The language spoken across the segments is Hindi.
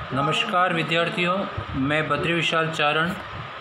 नमस्कार विद्यार्थियों, मैं बद्री विशाल चारण,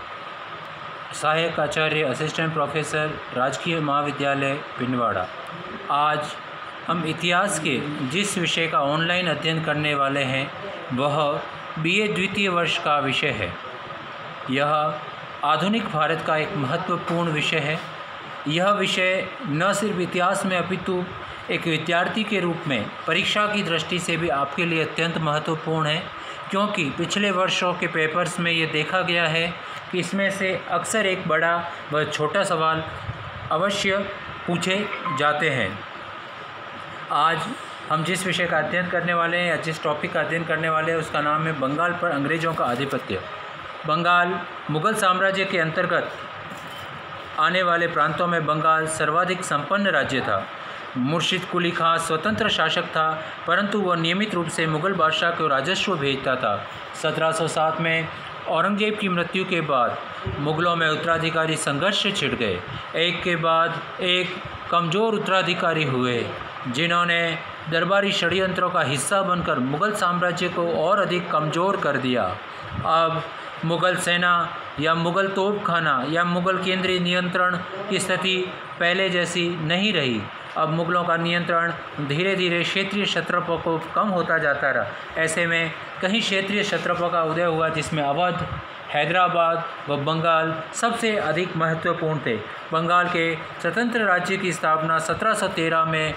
सहायक आचार्य असिस्टेंट प्रोफेसर राजकीय महाविद्यालय पिंडवाड़ा। आज हम इतिहास के जिस विषय का ऑनलाइन अध्ययन करने वाले हैं वह बीए द्वितीय वर्ष का विषय है। यह आधुनिक भारत का एक महत्वपूर्ण विषय है। यह विषय न सिर्फ इतिहास में अपितु एक विद्यार्थी के रूप में परीक्षा की दृष्टि से भी आपके लिए अत्यंत महत्वपूर्ण है, क्योंकि पिछले वर्षों के पेपर्स में ये देखा गया है कि इसमें से अक्सर एक बड़ा व छोटा सवाल अवश्य पूछे जाते हैं। आज हम जिस विषय का अध्ययन करने वाले हैं या जिस टॉपिक का अध्ययन करने वाले हैं उसका नाम है बंगाल पर अंग्रेज़ों का आधिपत्य। बंगाल मुग़ल साम्राज्य के अंतर्गत आने वाले प्रांतों में बंगाल सर्वाधिक संपन्न राज्य था। मुर्शिद कुली खां स्वतंत्र शासक था, परंतु वह नियमित रूप से मुग़ल बादशाह को राजस्व भेजता था। 1707 में औरंगजेब की मृत्यु के बाद मुग़लों में उत्तराधिकारी संघर्ष छिड़ गए। एक के बाद एक कमज़ोर उत्तराधिकारी हुए, जिन्होंने दरबारी षड्यंत्रों का हिस्सा बनकर मुग़ल साम्राज्य को और अधिक कमज़ोर कर दिया। अब मुग़ल सेना या मुग़ल तोपखाना या मुग़ल केंद्रीय नियंत्रण की स्थिति पहले जैसी नहीं रही। अब मुग़लों का नियंत्रण धीरे धीरे क्षेत्रीय क्षत्रपों को कम होता जाता रहा। ऐसे में कई क्षेत्रीय क्षत्रपों का उदय हुआ, जिसमें अवध, हैदराबाद व बंगाल सबसे अधिक महत्वपूर्ण थे। बंगाल के स्वतंत्र राज्य की स्थापना 1713 में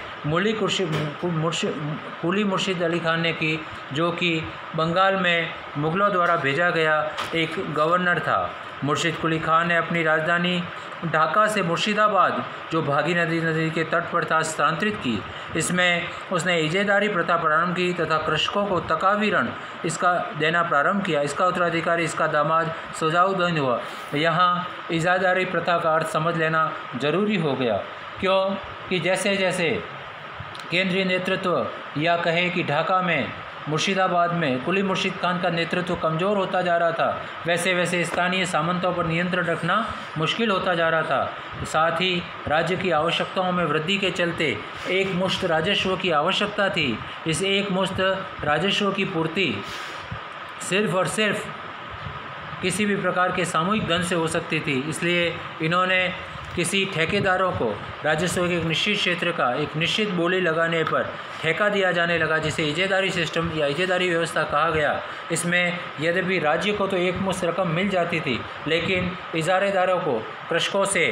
कुली मुर्शिद अली खान ने की, जो कि बंगाल में मुग़लों द्वारा भेजा गया एक गवर्नर था। मुर्शिद कुली खान ने अपनी राजधानी ढाका से मुर्शिदाबाद, जो भागी नदी के तट पर था, स्थानांतरित की। इसमें उसने इजेदारी प्रथा प्रारंभ की तथा कृषकों को तकावी ऋण इसका देना प्रारंभ किया। इसका उत्तराधिकारी इसका दामाद सजाउद्दीन हुआ। यहाँ इजादारी प्रथा का अर्थ समझ लेना जरूरी हो गया, क्योंकि जैसे जैसे केंद्रीय नेतृत्व या कहे कि ढाका में मुर्शिदाबाद में कुली मुर्शिद खान का नेतृत्व कमज़ोर होता जा रहा था, वैसे वैसे स्थानीय सामंतों पर नियंत्रण रखना मुश्किल होता जा रहा था। साथ ही राज्य की आवश्यकताओं में वृद्धि के चलते एक मुश्त राजस्व की आवश्यकता थी। इस एक मुश्त राजस्व की पूर्ति सिर्फ और सिर्फ किसी भी प्रकार के सामूहिक धन से हो सकती थी। इसलिए इन्होंने किसी ठेकेदारों को राजस्व के एक निश्चित क्षेत्र का एक निश्चित बोली लगाने पर ठेका दिया जाने लगा, जिसे इजेदारी सिस्टम या इजेदारी व्यवस्था कहा गया। इसमें यद्यपि राज्य को तो एक मुश्त रकम मिल जाती थी, लेकिन इजारेदारों को कृषकों से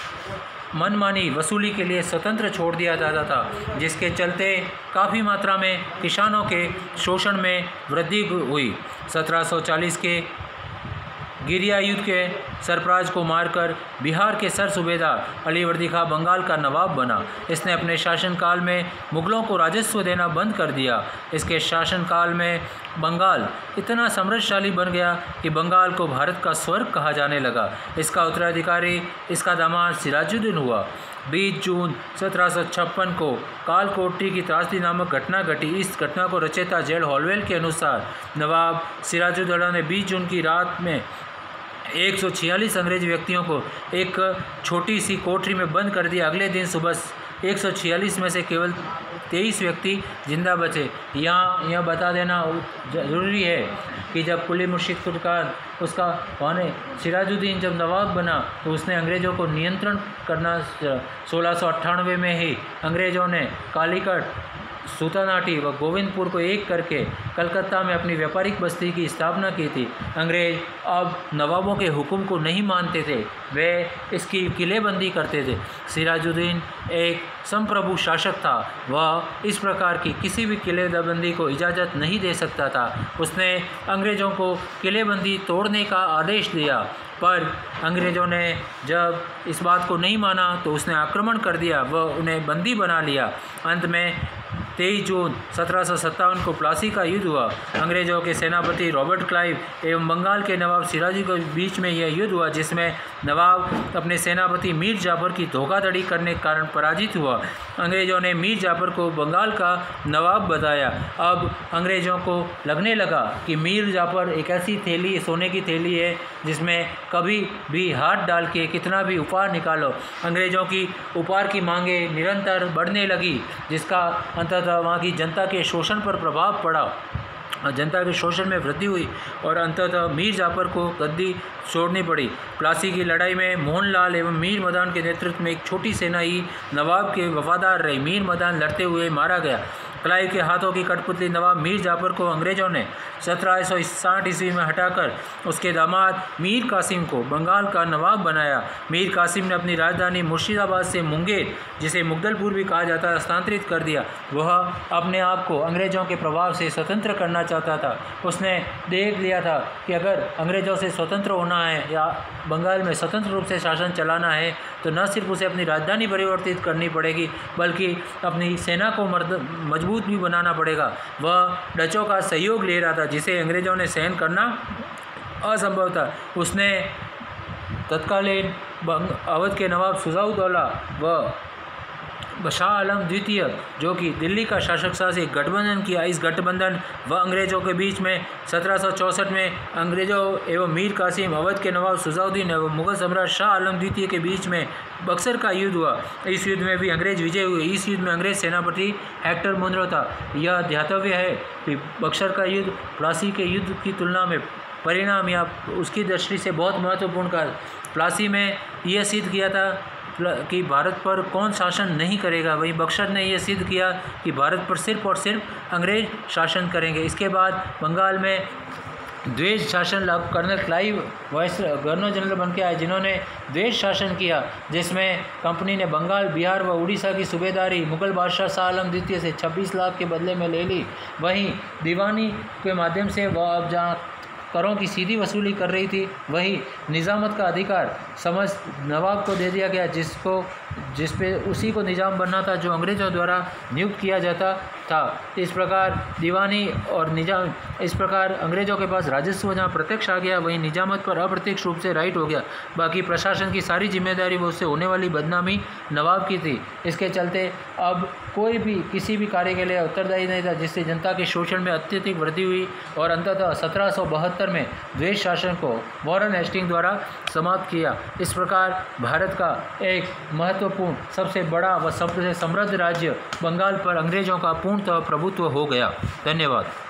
मनमानी वसूली के लिए स्वतंत्र छोड़ दिया जाता था, जिसके चलते काफ़ी मात्रा में किसानों के शोषण में वृद्धि हुई। 1740 के गिरिया युद्ध के सरफराज को मारकर बिहार के सर सूबेदार अलीवर्दी खां बंगाल का नवाब बना। इसने अपने शासनकाल में मुग़लों को राजस्व देना बंद कर दिया। इसके शासनकाल में बंगाल इतना समृद्धशाली बन गया कि बंगाल को भारत का स्वर्ग कहा जाने लगा। इसका उत्तराधिकारी इसका दामाद सिराजुद्दीन हुआ। 20 जून 1756 को कालकोठरी की त्रासदी नामक घटना घटी। इस घटना को रचयिता जेल हॉलवेल के अनुसार नवाब सिराजुद्दौला ने 20 जून की रात में 146 अंग्रेज व्यक्तियों को एक छोटी सी कोठरी में बंद कर दिया। अगले दिन सुबह 146 में से केवल 23 व्यक्ति जिंदा बचे। यहाँ यह बता देना ज़रूरी है कि जब कुली मुर्शिद खान उसका वाने सिराजुद्दीन जब नवाब बना तो उसने अंग्रेज़ों को नियंत्रण करना 1698 में ही अंग्रेज़ों ने कालीकट, सूतानाटी व गोविंदपुर को एक करके कलकत्ता में अपनी व्यापारिक बस्ती की स्थापना की थी। अंग्रेज अब नवाबों के हुक्म को नहीं मानते थे, वे इसकी किलेबंदी करते थे। सिराजुद्दीन एक संप्रभु शासक था, वह इस प्रकार की किसी भी किलेबंदी को इजाज़त नहीं दे सकता था। उसने अंग्रेज़ों को किलेबंदी तोड़ने का आदेश दिया, पर अंग्रेज़ों ने जब इस बात को नहीं माना तो उसने आक्रमण कर दिया व उन्हें बंदी बना लिया। अंत में 23 जून 1757 को प्लासी का युद्ध हुआ। अंग्रेज़ों के सेनापति रॉबर्ट क्लाइव एवं बंगाल के नवाब सिराजी के बीच में यह युद्ध हुआ, जिसमें नवाब अपने सेनापति मीर जाफर की धोखाधड़ी करने के कारण पराजित हुआ। अंग्रेज़ों ने मीर जाफर को बंगाल का नवाब बताया। अब अंग्रेज़ों को लगने लगा कि मीर जाफर एक ऐसी थैली, सोने की थैली है, जिसमें कभी भी हाथ डाल के कितना भी उपहार निकालो। अंग्रेज़ों की उपहार की मांगे निरंतर बढ़ने लगी, जिसका अंततः वहाँ की जनता के शोषण पर प्रभाव पड़ा जनता के शोषण में वृद्धि हुई और अंततः मीर जाफर को गद्दी छोड़नी पड़ी। प्लासी की लड़ाई में मोहनलाल एवं मीर मदान के नेतृत्व में एक छोटी सेना ही नवाब के वफादार रही। मीर मदान लड़ते हुए मारा गया। क्लाइव के हाथों की कठपुतली नवाब मीर जाफर को अंग्रेजों ने 1760 ईस्वी में हटाकर उसके दामाद मीर कासिम को बंगाल का नवाब बनाया। मीर कासिम ने अपनी राजधानी मुर्शिदाबाद से मुंगेर, जिसे मुगदलपुर भी कहा जाता है, स्थानांतरित कर दिया। वह अपने आप को अंग्रेजों के प्रभाव से स्वतंत्र करना चाहता था। उसने देख लिया था कि अगर अंग्रेजों से स्वतंत्र होना है या बंगाल में स्वतंत्र रूप से शासन चलाना है तो न सिर्फ उसे अपनी राजधानी परिवर्तित करनी पड़ेगी बल्कि अपनी सेना को मजबूत भी बनाना पड़ेगा। वह डचों का सहयोग ले रहा था जिसे अंग्रेजों ने सहन करना असंभव था। उसने तत्कालीन अवध के नवाब शुजाउद्दौला व शाह आलम द्वितीय, जो कि दिल्ली का शासक था, से गठबंधन किया। इस गठबंधन व अंग्रेजों के बीच में 1764 में अंग्रेजों एवं मीर कासिम, अवध के नवाब शुजाउद्दीन एवं मुगल सम्राट शाह आलम द्वितीय के बीच में बक्सर का युद्ध हुआ। इस युद्ध में भी अंग्रेज विजय हुए। इस युद्ध में अंग्रेज सेनापति हेक्टर मुनरो था। यह ध्यातव्य है कि बक्सर का युद्ध प्लासी के युद्ध की तुलना में परिणाम या उसकी दृष्टि से बहुत महत्वपूर्ण था। प्लासी में यह सिद्ध किया था कि भारत पर कौन शासन नहीं करेगा, वहीं बक्सर ने यह सिद्ध किया कि भारत पर सिर्फ और सिर्फ अंग्रेज शासन करेंगे। इसके बाद बंगाल में द्वेष शासन लागू colonel Clive vice governor general बन के आए, जिन्होंने द्वेष शासन किया, जिसमें कंपनी ने बंगाल, बिहार व उड़ीसा की सूबेदारी मुगल बादशाह शाह आलम द्वितीय से 26 लाख के बदले में ले ली। वहीं दीवानी के माध्यम से वह अब जहाँ करों की सीधी वसूली कर रही थी, वही निज़ामत का अधिकार समझ नवाब को दे दिया गया, जिस पे उसी को निज़ाम बनना था जो अंग्रेज़ों द्वारा नियुक्त किया जाता था। इस प्रकार दीवानी और निज़ाम, इस प्रकार अंग्रेज़ों के पास राजस्व जहाँ प्रत्यक्ष आ गया, वहीं निज़ामत पर अप्रत्यक्ष रूप से राइट हो गया। बाकी प्रशासन की सारी जिम्मेदारी वो उससे होने वाली बदनामी नवाब की थी। इसके चलते अब कोई भी किसी भी कार्य के लिए उत्तरदायी नहीं था, जिससे जनता के शोषण में अत्यधिक वृद्धि हुई और अंततः 1772 में द्वेष शासन को वॉरेन हेस्टिंग द्वारा समाप्त किया। इस प्रकार भारत का एक महत्वपूर्ण, सबसे बड़ा व सबसे समृद्ध राज्य बंगाल पर अंग्रेजों का पूर्णतः प्रभुत्व हो गया। धन्यवाद।